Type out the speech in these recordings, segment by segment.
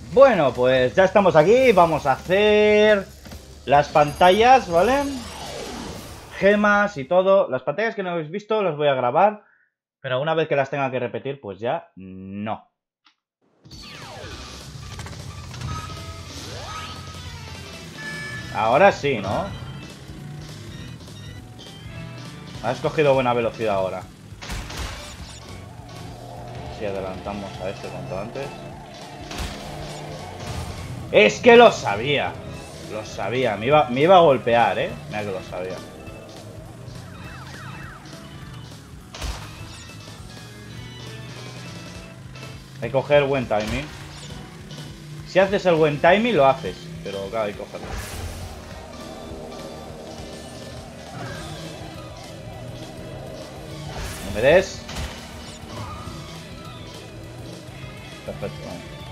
Bueno, pues ya estamos aquí. Vamos a hacer las pantallas, ¿vale? Gemas y todo. Las pantallas que no habéis visto las voy a grabar, pero una vez que las tenga que repetir, pues ya no. Ahora sí, ¿no? Has cogido buena velocidad ahora. Si adelantamos a este cuanto antes. Es que lo sabía. Lo sabía. Me iba a golpear, ¿eh? Mira que lo sabía. Hay que coger buen timing. Si haces el buen timing, lo haces. Pero claro, hay que cogerlo. No me des. Perfecto.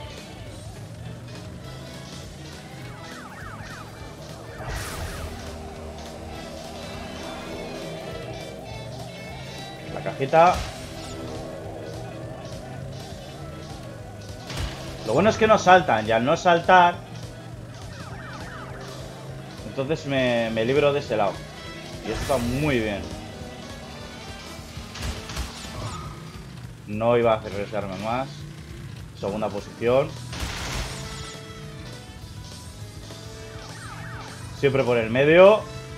La cajita. Lo bueno es que no saltan. Y al no saltar, entonces me libro de ese lado. Y eso está muy bien. No iba a arriesgarme más. Segunda posición. Siempre por el medio.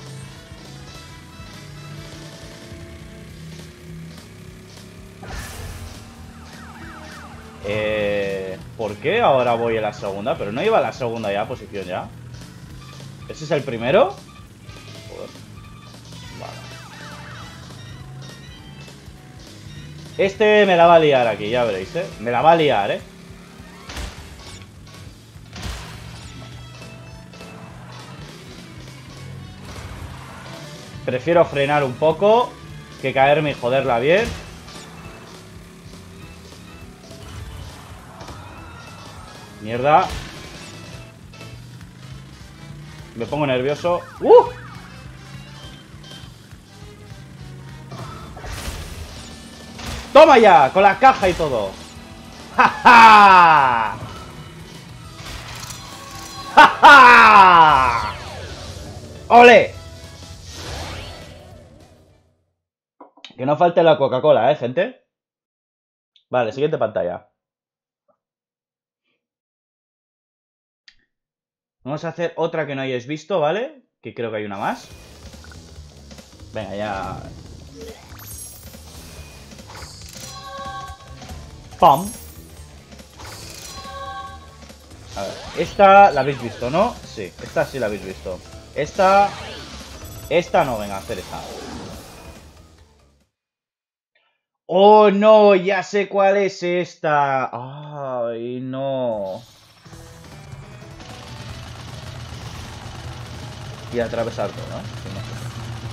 ¿Por qué ahora voy a la segunda? Pero no iba a la segunda ya, posición ya. ¿Ese es el primero? Joder. Vale. Este me la va a liar aquí, ya veréis, ¿eh? Me la va a liar, ¿eh? Prefiero frenar un poco que caerme y joderla bien. Mierda. Me pongo nervioso. ¡Toma ya! Con la caja y todo. ¡Ja, ja! ¡Ja, ja! ¡Ole! Que no falte la Coca-Cola, gente. Vale, siguiente pantalla. Vamos a hacer otra que no hayáis visto, ¿vale? Que creo que hay una más. Venga, ya. ¡Pam! A ver, esta la habéis visto, ¿no? Sí, esta sí la habéis visto. Esta no, venga, a hacer esta. ¡Oh, no! Ya sé cuál es esta. ¡Ay, no! Y atravesar todo, ¿no? Sí, no sé.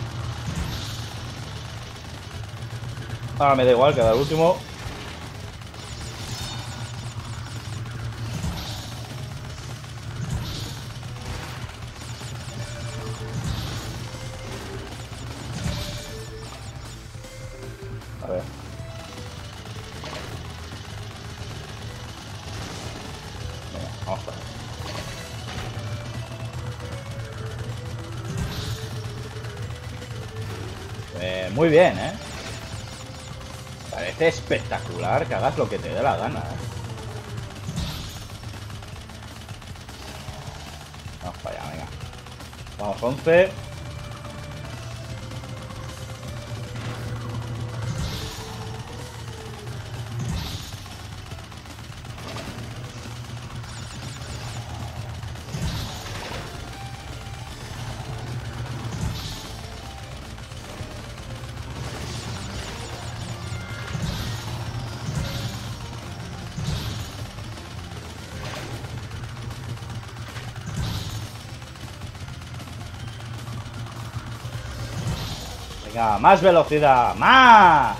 Ahora me da igual, queda el último. A ver. Venga, vamos para allá. Muy bien, ¿eh? Parece espectacular que hagas lo que te dé la gana, ¿eh? Vamos para allá, venga. Vamos, 11. Venga, más velocidad, más.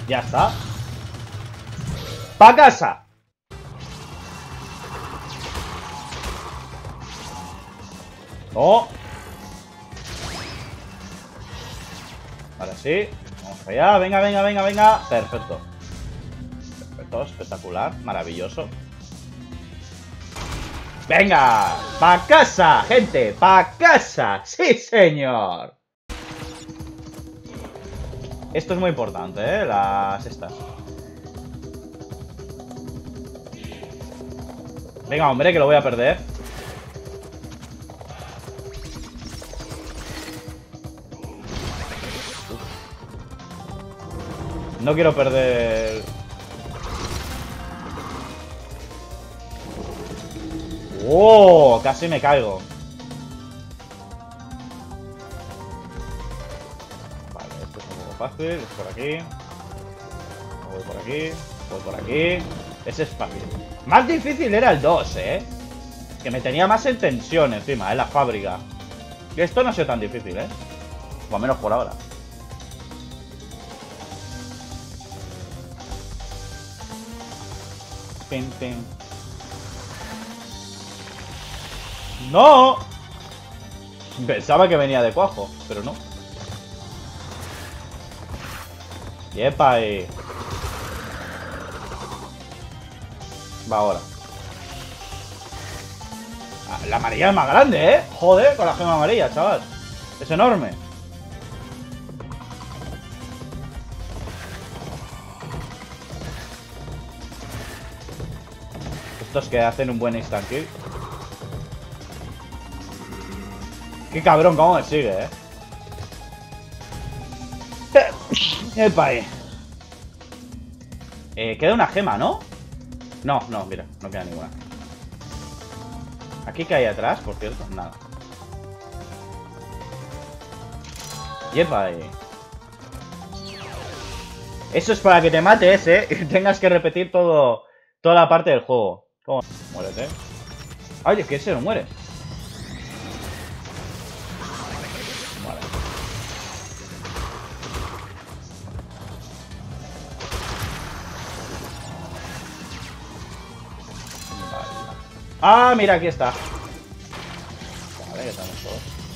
Ya está. ¡Pa' casa! ¡Oh! Ahora sí. Vamos allá. Venga, venga, venga, venga. Perfecto. Perfecto, espectacular. Maravilloso. ¡Venga! ¡Pa' casa, gente! ¡Pa' casa! ¡Sí, señor! Esto es muy importante, ¿eh? Las estas. Venga, hombre, que lo voy a perder. No quiero perder... ¡Oh! Casi me caigo. Vale, esto es un poco fácil. Es por aquí. Voy por aquí. Voy por aquí. Ese es fácil. Más difícil era el 2, ¿eh? Que me tenía más en tensión encima, en la fábrica. Que esto no ha sido tan difícil, ¿eh? O al menos por ahora. Pim, pim. ¡No! Pensaba que venía de cuajo, pero no. ¡Yepa! Va ahora. La amarilla es más grande, ¿eh? Joder, con la gema amarilla, chaval. Es enorme. Estos que hacen un buen instant kill. Qué cabrón, cómo me sigue, Epa, queda una gema, ¿no? No, no, mira, no queda ninguna. ¿Aquí qué hay atrás, por cierto? Nada. Yepa, Eso es para que te mates, y tengas que repetir toda la parte del juego. ¿Cómo? Muérete. Ay, es que ese no muere. Vale. Ah, mira, aquí está. Vale, que estamos todos.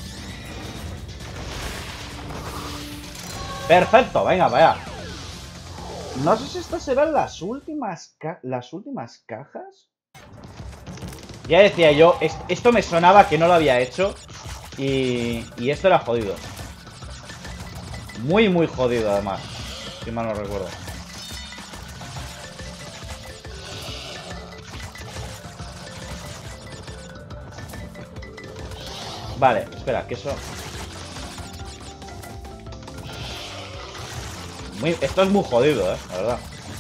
Perfecto, venga, vaya. No sé si estas serán las últimas cajas. Ya decía yo, esto me sonaba que no lo había hecho. Y esto era jodido. Muy, muy jodido, además. Si mal no recuerdo. Vale, espera, que eso... Esto es muy jodido, la verdad.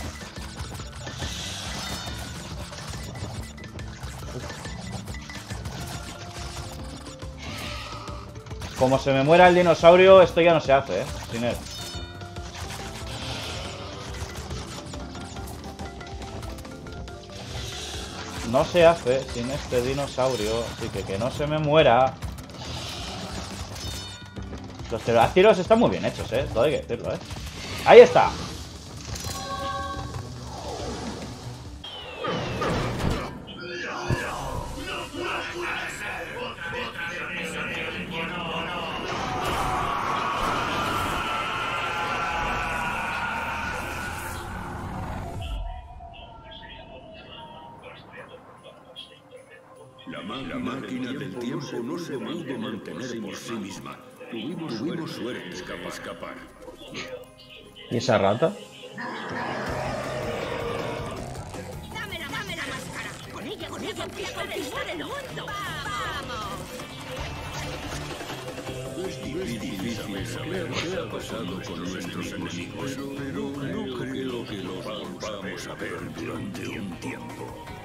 Como se me muera el dinosaurio, esto ya no se hace, sin él. No se hace sin este dinosaurio, así que no se me muera. Los pterodáctilos están muy bien hechos, todo hay que decirlo, ¡Ahí está! La máquina del tiempo no se pudo mantener por sí misma. Tuvimos suerte de escapar. ¿Y esa rata? Dame la máscara. Con ella empiezo a conquistar el mundo. ¡Vamos! Es difícil saber qué ha pasado con nuestros enemigos, pero no creo que lo vamos a ver durante un tiempo.